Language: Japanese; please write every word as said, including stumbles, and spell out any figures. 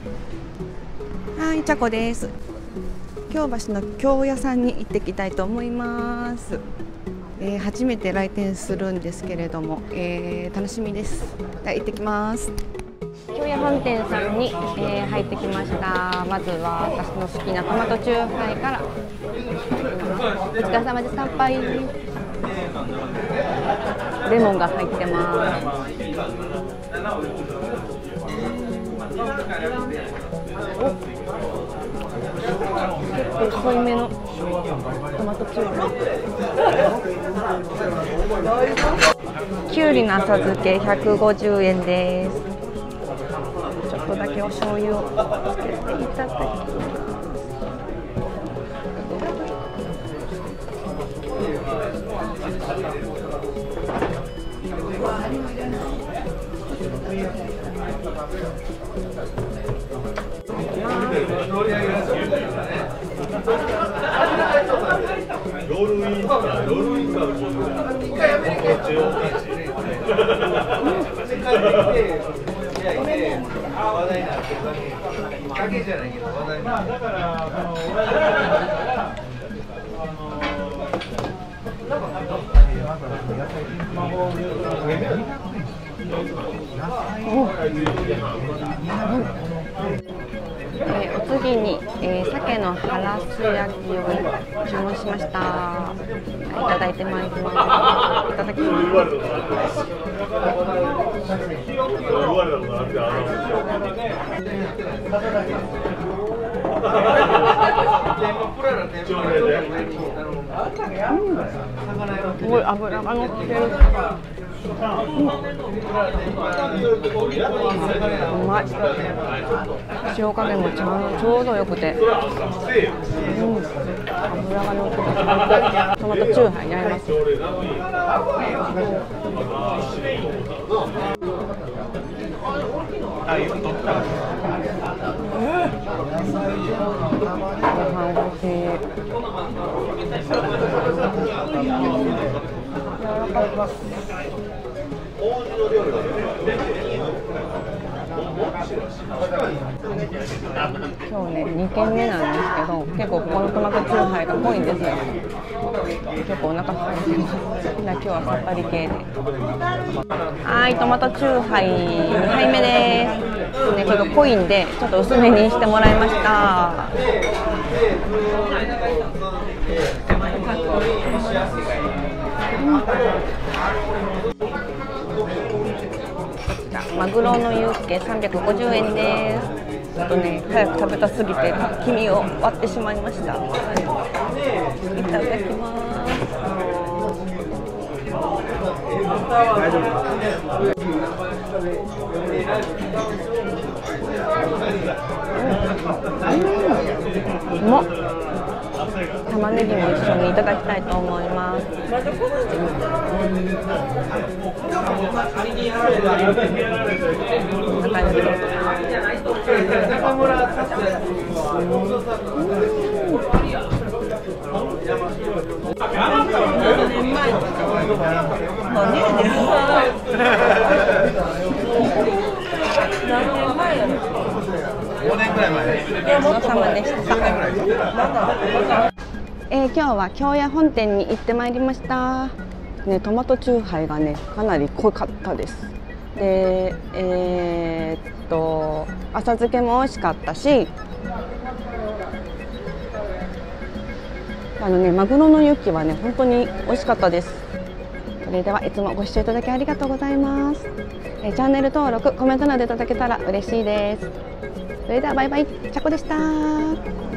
はい、ちゃこです。京橋の京屋さんに行ってきたいと思います。えー、初めて来店するんですけれども、えー、楽しみです。では行ってきます。京屋本店さんに、えー、入ってきました。まずは私の好きなトマトチューハイから。お疲れ様です。乾杯。レモンが入ってます。結構濃いめのトマトチューハイ。きゅうりの浅漬けひゃくごじゅうえんです。ちょっとだけお醤油をつけていただきます。 ロールインか、ロールインか、ロールインえー、お次に、えー、鮭のハラス焼きを注文しました。いただいてまいります。いただきます。うん、すごい脂が乗ってる。うん、うまい。塩加減もちゃんちょうどよくて、うん、油が乗ってます。トマトチューハイに合います。ご飯欲しい。柔らかい。今日ねにけんめなんですけど、結構このトマトチューハイが濃いんですよ。結構お腹空いてます。今日はさっぱり系で。はい、トマトチューハイにはいめです。ね、ちょっと濃いんでちょっと薄めにしてもらいました。マグロのユッケさんびゃくごじゅうえんです。ちょっとね、早く食べたすぎて黄身を割ってしまいました。いただきます。うん、うまっ。玉ねぎも一緒にいただきたいと思います。 ごねんぐらい前。 ごちそうさまでした。えー、今日は京屋本店に行ってまいりました。ね、トマトチューハイがねかなり濃かったです。で、えー、っと浅漬けも美味しかったし、あのねマグロのユッケはね本当に美味しかったです。それではいつもご視聴いただきありがとうございます。えー、チャンネル登録、コメントなどいただけたら嬉しいです。それではバイバイ、ちゃこでした。